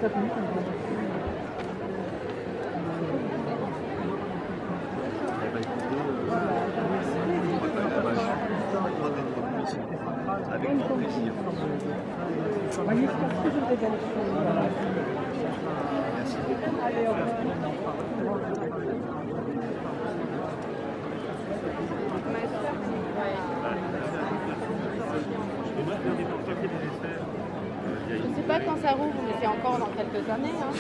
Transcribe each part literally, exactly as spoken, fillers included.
Avec grand plaisir. Merci beaucoup. Je ne sais pas quand ça rouvre, mais c'est encore dans quelques années. Hein.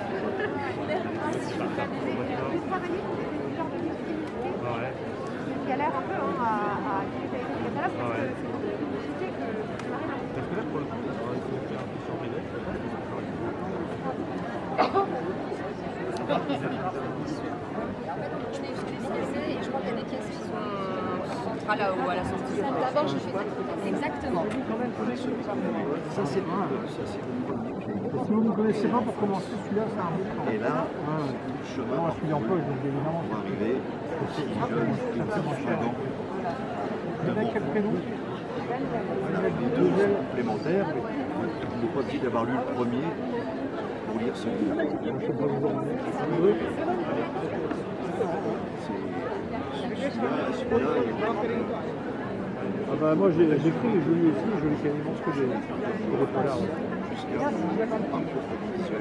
Il galère un peu hein, à, à discuter avec les catalogues parce que c'est compliqué que ça arrive. Parce que là, pour le coup, il faut faire un peu sur les lettres. Je l'ai laissé et je crois qu'il y a des caisses qui sont centrales ou à la sortie. D'abord, je fais exactement. Ça, c'est le ça, c'est le premier que j'ai. Si vous ne connaissez pas, pour commencer, celui-là, c'est un bon plan. Et là, Ouais. tout le chemin Moi, je suis en poche, donc évidemment. pour arriver, si jeune, et dedans. Vous avez quel prénom? Voilà, les deux sont complémentaires, mais vous n'êtes pas obligé d'avoir lu le premier pour lire celui-là. Je ne sais pas vous en dire. Celui-là, celui-là, il Ah bah moi j'ai écrit et je lis aussi, je lis quasiment ce que j'ai des polars. jusqu'à un parcours visuel.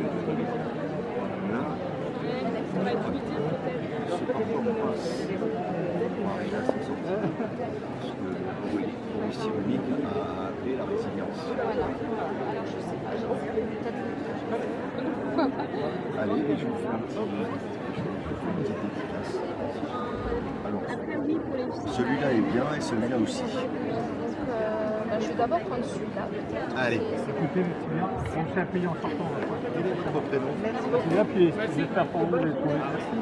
Là, ce parcours passe pour arriver à s'en sortir. Ce que Boris Cyrulnik a appelé la résilience. Allez, je vous fais un petit, je vous fais une petite dédicace. Alors, celui-là est bien et celui-là aussi. Euh, bah, je vais d'abord prendre celui-là, peut-être. Allez, Écoutez, c'est bien, on s'est appuyé en sortant. quel est votre prénom? C'est bien appuyé, j'espère pour vous, je vais trouver. Merci.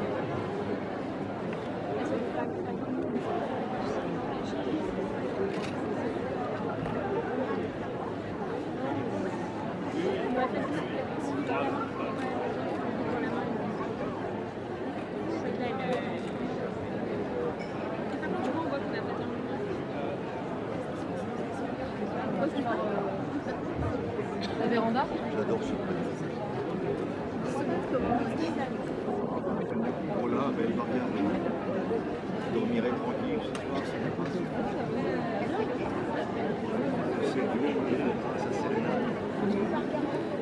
La véranda. J'adore ce prénom. Bon là, ben, il va regarder. Je dormirai tranquille ce soir, c'est pas possible. C'est dur, ça c'est le